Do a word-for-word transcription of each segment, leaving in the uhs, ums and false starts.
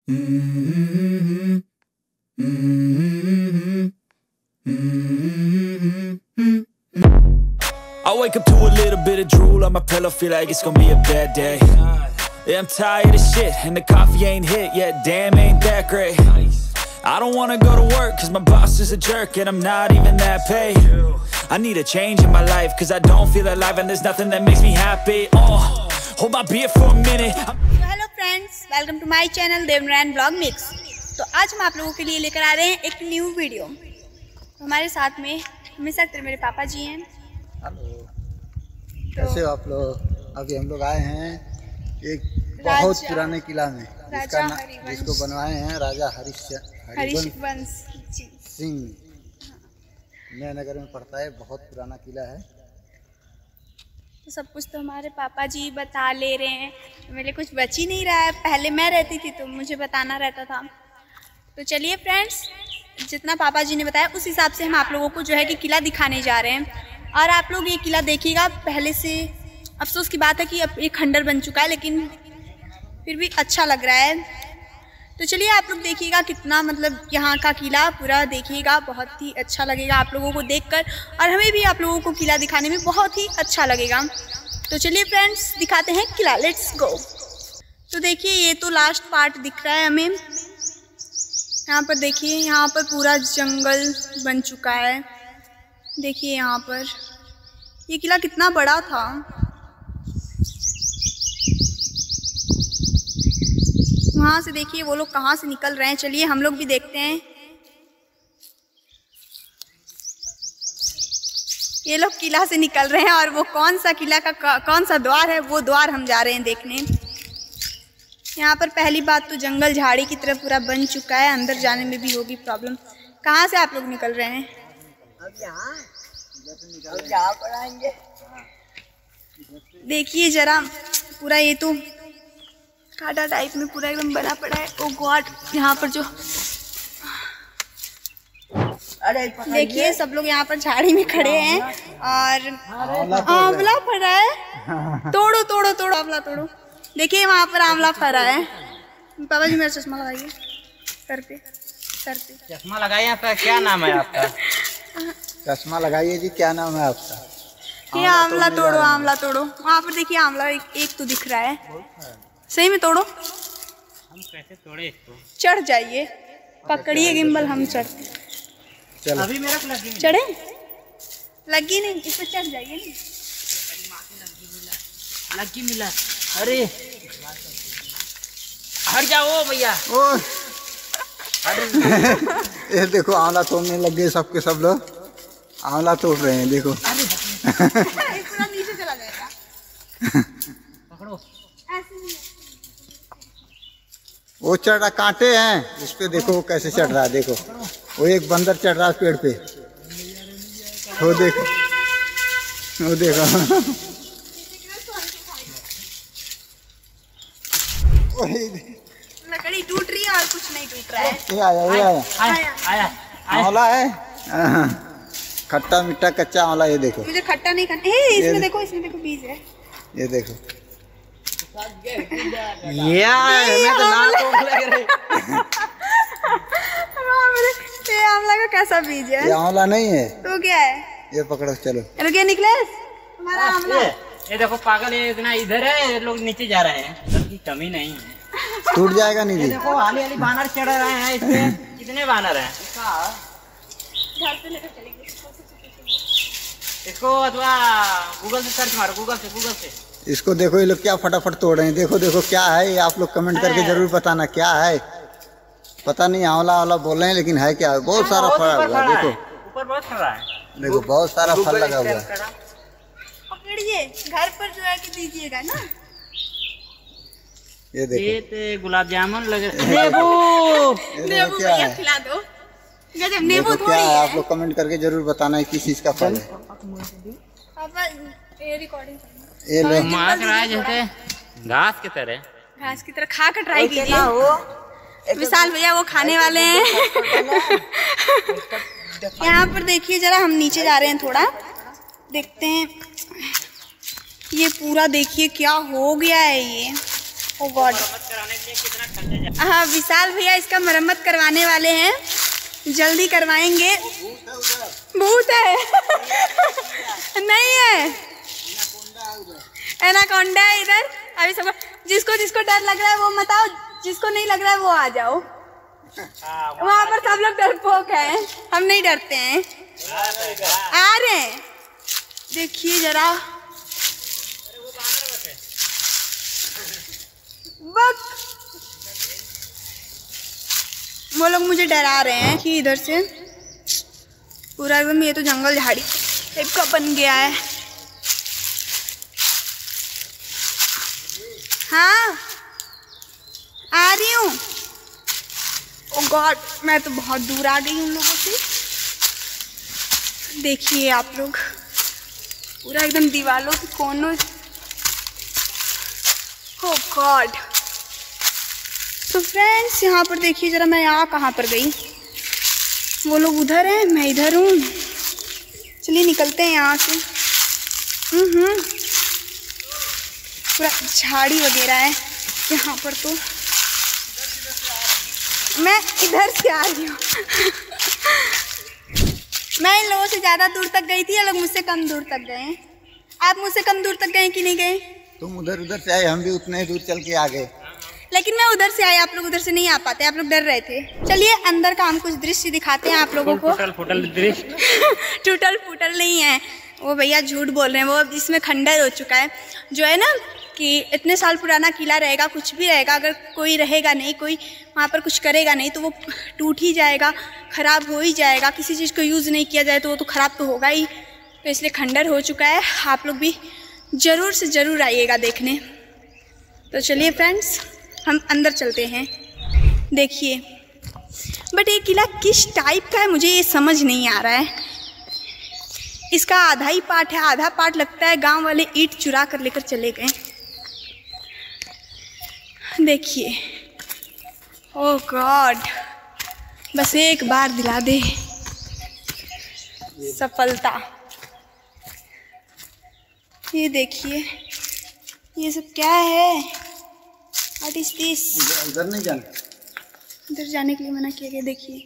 I wake up to a little bit of drool on my pillow, feel like it's gonna be a bad day. Yeah, I'm tired of shit, and the coffee ain't hit yet, damn ain't that great. I don't wanna go to work, cause my boss is a jerk, and I'm not even that paid. I need a change in my life, cause I don't feel alive, and there's nothing that makes me happy. Oh, hold my beer for a minute. Hello friends, welcome to my channel Devnarayan blog mix. तो आज हम आप लोगों के लिए लेकर आ रहे हैं एक न्यू वीडियो। हमारे साथ में हमेशा तरह मेरे पापा जी हैं। हेलो, कैसे हो आप लोग? अभी हम लोग आए हैं एक बहुत पुराने किला में, जिसका जिसको बनवाए हैं राजा हरिवंश सिंह। नगर में पड़ता है, बहुत पुराना किला है। तो सब कुछ तो हमारे पापा जी बता ले रहे हैं, मेरे कुछ बच ही नहीं रहा है। पहले मैं रहती थी तो मुझे बताना रहता था। तो चलिए फ्रेंड्स, जितना पापा जी ने बताया उस हिसाब से हम आप लोगों को जो है कि किला दिखाने जा रहे हैं। और आप लोग ये किला देखिएगा। पहले से अफसोस की बात है कि अब ये खंडर बन चुका है, लेकिन फिर भी अच्छा लग रहा है। तो चलिए आप लोग देखिएगा कितना, मतलब यहाँ का किला पूरा देखिएगा, बहुत ही अच्छा लगेगा आप लोगों को देखकर, और हमें भी आप लोगों को किला दिखाने में बहुत ही अच्छा लगेगा। तो चलिए फ्रेंड्स, दिखाते हैं किला, लेट्स गो। तो देखिए ये तो लास्ट पार्ट दिख रहा है हमें। यहाँ पर देखिए, यहाँ पर पूरा जंगल बन चुका है। देखिए यहाँ पर ये किला कितना बड़ा था। वहाँ से देखिए वो लोग कहाँ से निकल रहे हैं। चलिए हम लोग भी देखते हैं। ये लोग किला से निकल रहे हैं, और वो कौन सा किला का कौन सा द्वार है, वो द्वार हम जा रहे हैं देखने। यहाँ पर पहली बात तो जंगल झाड़ी की तरह पूरा बन चुका है, अंदर जाने में भी होगी प्रॉब्लम। कहाँ से आप लोग निकल रहे हैं? अब यहाँ अब यहाँ पर आएंगे। देखिए जरा, पूरा ये तो काटा टाइप में पूरा एकदम बना पड़ा है। ओ गॉड, यहाँ पर जो देखिए सब लोग यहाँ पर झाड़ी में खड़े हैं, और आंवला फरा है। तोड़ो तोड़ो तोड़ो आंवला तोड़ो। देखिए वहाँ पर आंवला फरा है। पापा जी मेरा चश्मा लगाइए सर पे, सर पे चश्मा लगाइए। आपका क्या नाम है? आपका चश्मा लगाइए जी, क्या नाम है आपका? ये आंवला तोड़ो, आंवला तोड़ो। वहाँ पर देखिए आंवला एक, एक तो दिख रहा है। सही में तोड़ो। हम कैसे तोड़े इसको? चढ़ जाइए, पकड़िए गिम्बल, हम चढ़ते। चलो अभी मेरा लगी चढ़े, लगी नहीं, इस पे चढ़ जाइए। लगी मिला। अरे हट जाओ भैया। ओ ये देखो आंवला तोड़ने लग गए सबके सब लोग। आंवला तोड़ रहे हैं, देखो। पूरा नीचे चला जाएगा। पकड़ो। वो चढ़ रहा, कांटे हैं इस पे, देखो कैसे चढ़ रहा है। देखो वो एक बंदर चढ़ रहा है पेड़ पे, वो देखो, वो देखो। लकड़ी टूट रही है और कुछ नहीं टूट रहा है। ये आया, ये आया, आया आया आंवला है, खट्टा मीठा कच्चा आंवला। ये देखो, मुझे खट्टा नहीं खाना है। इसमें देखो, इसमें देखो बीज है। ये देखो, ये मैं तो नाम तो लग रही। ये आंवला का कैसा बीज है? ये आंवला नहीं है तो क्या है? ये पकड़ो, चलो। चलो क्या निकले तुम्हारा आंवला? ये देखो पागल, ये इतना इधर है, ये लोग नीचे जा रहे हैं। सर की कमी नहीं है, टूट जाएगा नहीं। ये देखो हाली हाली बानर चढ़ रहे हैं इस पे। कितने बानर हैं? घर पे लेकर चलेंगे इसको, अथवा गूगल से सर्च मारो, गूगल से गूगल से इसको। देखो ये लोग क्या फटाफट तोड़ रहे हैं। देखो देखो क्या है ये, आप लोग कमेंट करके जरूर बताना क्या है। पता नहीं, आंवला आंवला बोल रहे हैं, लेकिन है क्या? बहुत सारा फल हुआ है। देखो ऊपर बहुत फरा है, देखो बहुत सारा फल लगा हुआ है। पकड़िए, घर पर जो है कि दीजिएगा ना। ये देखो, ये तो गुलाब जामुन लगे। नींबू, नींबू भैया खिला दो। गजब नींबू थोड़ी क्या है, है। आप लोग कमेंट करके जरूर बताना है किस चीज का फल है। पापा ये रिकॉर्डिंग ये लो, महक रहा है जैसे घास की तरह। घास की तरह खा कर ट्राई कीजिए। विशाल भैया वो खाने वाले हैं। यहाँ पर देखिए जरा, हम नीचे जा रहे हैं, थोड़ा देखते हैं। ये पूरा देखिए क्या हो गया है। ये ओ गॉड, कराने के लिए कितना खर्चा जाए। हाँ विशाल भैया इसका मरम्मत करवाने वाले हैं, जल्दी करवाएंगे। भूत है नहीं है, एनाकोंडा है इधर। अभी सब जिसको जिसको डर लग रहा है वो मत आओ, जिसको नहीं लग रहा है वो आ जाओ। वहाँ पर सब लोग डरपोक हैं, हम नहीं डरते हैं। आ रहे हैं, देखिए जरा। वो लोग मुझे डरा रहे हैं कि इधर से पूरा एकदम ये तो जंगल झाड़ी टाइप का बन गया है। हाँ आ रही हूँ। ओ गॉड, मैं तो बहुत दूर आ गई उन लोगों से। देखिए आप लोग, पूरा एकदम दीवारों के कोनों। ओ गॉड। तो फ्रेंड्स यहाँ पर देखिए जरा, मैं यहाँ कहाँ पर गई, वो लोग उधर हैं, मैं इधर हूँ। चलिए निकलते हैं यहाँ से। हम्म पूरा झाड़ी वगैरह है यहाँ पर। तो मैं इधर से आ रही हूँ मैं इन लोगों से ज़्यादा दूर तक गई थी, ये लोग मुझसे कम दूर तक गए हैं। आप मुझसे कम दूर तक गए कि नहीं गए? तुम उधर उधर से आए, हम भी उतने दूर चल के आ गए। लेकिन मैं उधर से आई, आप लोग उधर से नहीं आ पाते, आप लोग डर रहे थे। चलिए अंदर का हम कुछ दृश्य दिखाते हैं आप लोगों को। टूटल फूटल दृश्य टूटल फूटल नहीं है, वो भैया झूठ बोल रहे हैं। वो इसमें खंडर हो चुका है, जो है ना कि इतने साल पुराना किला रहेगा, कुछ भी रहेगा, अगर कोई रहेगा नहीं, कोई वहाँ पर कुछ करेगा नहीं तो वो टूट ही जाएगा, ख़राब हो ही जाएगा। किसी चीज़ को यूज़ नहीं किया जाए तो वो तो ख़राब तो होगा ही। तो इसलिए खंडर हो चुका है। आप लोग भी ज़रूर से ज़रूर आइएगा देखने। तो चलिए फ्रेंड्स हम अंदर चलते हैं। देखिए बट ये किला किस टाइप का है मुझे ये समझ नहीं आ रहा है। इसका आधा ही पार्ट है, आधा पार्ट लगता है गांव वाले ईंट चुरा कर लेकर चले गए। देखिए, ओह गॉड, बस एक बार दिला दे सफलता। ये देखिए ये सब क्या है, व्हाट इज दिस? उधर नहीं जाना, इधर जाने के लिए मना किया गया। देखिए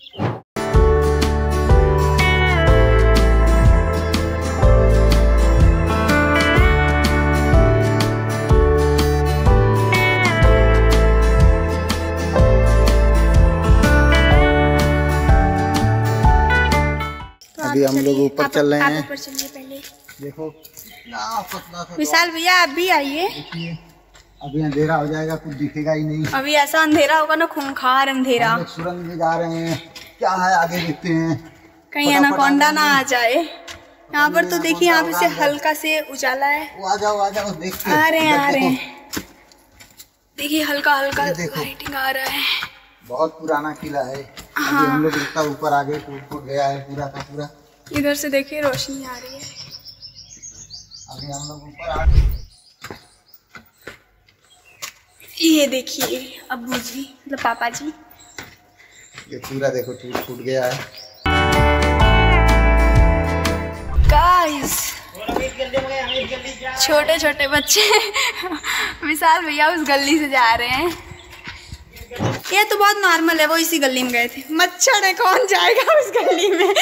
अभी हम लोग ऊपर चल रहे हैं। ऊपर चलिए पहले। देखो विशाल भैया आप भी आइए। अभी अंधेरा हो जाएगा, कुछ दिखेगा ही नहीं। अभी ऐसा अंधेरा होगा ना, खूंखार अंधेरा। हम लोग सुरंग में जा रहे हैं, क्या है आगे देखते हैं, कहीं एनाकोंडा ना आ जाए। यहाँ पर तो देखिए यहाँ पे से हल्का से उजाला है। वो आ जाओ आ जाओ, देखते हैं। आ रहे हैं आ रहे हैं, देखिए हल्का हल्का देखो। लाइटिंग आ रहा है। बहुत पुराना किला है। हाँ। अभी हम लोग इतना ऊपर आगे टूट फूट गया है पूरा का पूरा। इधर से देखिए रोशनी आ रही है। अभी हम लोग ऊपर आ गए। ये देखिए अब्बू जी, मतलब पापा जी, ये पूरा देखो टूट फूट गया है। गाइस छोटे छोटे बच्चे विशाल भैया उस गली से जा रहे हैं। ये तो बहुत नॉर्मल है, वो इसी गली में गए थे। मच्छर है, कौन जाएगा उस गली में?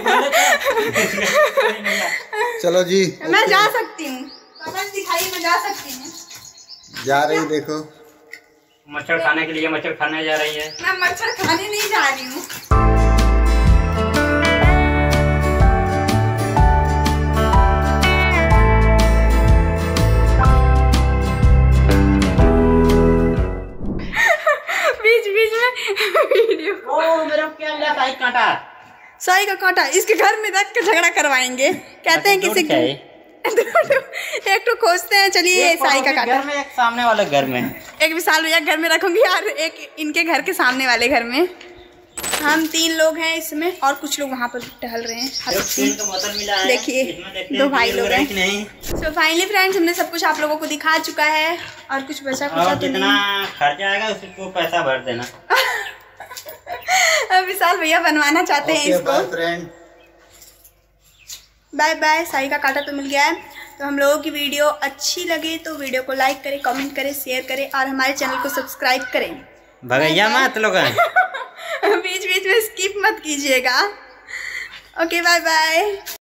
चलो जी, मैं जा सकती हूँ, पापा जी दिखाइए, मैं जा सकती हूँ। जा रही देखो। मच्छर खाने के लिए मच्छर खाने जा रही है। मैं मच्छर खाने नहीं जा रही हूँ। बीच बीच में वीडियो। ओ मेरा क्या लिया, साई कांटा। साई का कांटा इसके घर में रख के झगड़ा करवाएंगे। कहते हैं किसी एक तो खोजते हैं। चलिए साई का कांटा घर में, एक सामने वाले घर में, एक विशाल भैया घर में रखूंगी और एक इनके घर के सामने वाले घर में। हम तीन लोग हैं इसमें और कुछ लोग वहाँ पर टहल रहे हैं। देखिए दो भाई लोग हैं। सो फाइनली फ्रेंड्स हमने सब कुछ आप लोगों को दिखा चुका है और कुछ बचा कुछ जितना खर्चा आएगा उसको पैसा भर देना। अब विशाल भैया बनवाना चाहते हैं इसको। Friend bye bye. साई का कांटा तो मिल गया है। तो हम लोगों की वीडियो अच्छी लगे तो वीडियो को लाइक करें, कमेंट करें, शेयर करें और हमारे चैनल को सब्सक्राइब करें। भगैया मत लोग बीच बीच में स्किप मत कीजिएगा। Okay bye bye.